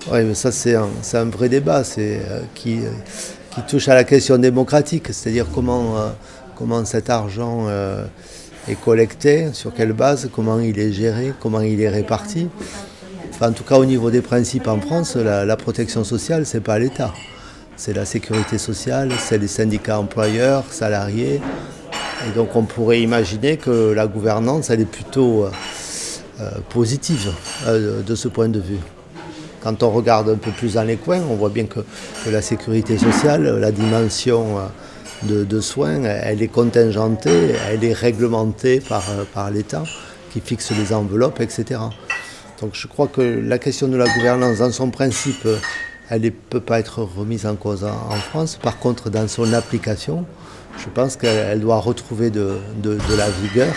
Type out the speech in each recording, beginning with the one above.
Oui, mais ça c'est un vrai débat qui touche à la question démocratique, c'est-à-dire comment cet argent est collecté, sur quelle base, comment il est géré, comment il est réparti. Enfin, en tout cas, au niveau des principes en France, la protection sociale, c'est pas l'État. C'est la sécurité sociale, c'est les syndicats employeurs, salariés. Et donc on pourrait imaginer que la gouvernance, elle est plutôt positive de ce point de vue. Quand on regarde un peu plus dans les coins, on voit bien que la sécurité sociale, la dimension de soins, elle est contingentée, elle est réglementée par l'État qui fixe les enveloppes, etc. Donc je crois que la question de la gouvernance, dans son principe, elle ne peut pas être remise en cause en France. Par contre, dans son application, je pense qu'elle doit retrouver de la vigueur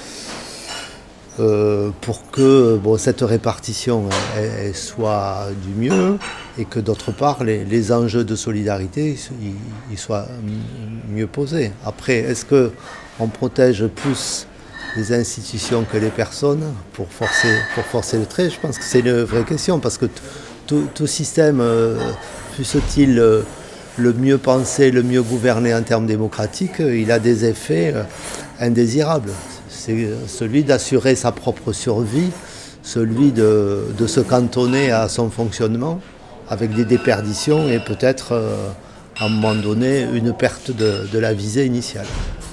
pour que cette répartition elle soit du mieux et que d'autre part les enjeux de solidarité ils soient mieux posés. Après, est-ce qu'on protège plus les institutions que les personnes pour forcer le trait? Je pense que c'est une vraie question parce que tout système, fût-il le mieux pensé, le mieux gouverné en termes démocratiques, il a des effets indésirables. C'est celui d'assurer sa propre survie, celui de se cantonner à son fonctionnement avec des déperditions et peut-être à un moment donné une perte de la visée initiale.